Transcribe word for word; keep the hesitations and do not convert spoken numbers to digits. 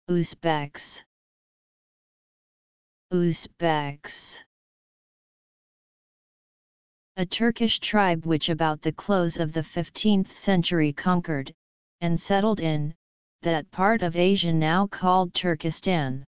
Uzbeks. Uzbeks. A Turkish tribe which about the close of the fifteenth century conquered, and settled in, that part of Asia now called Turkestan.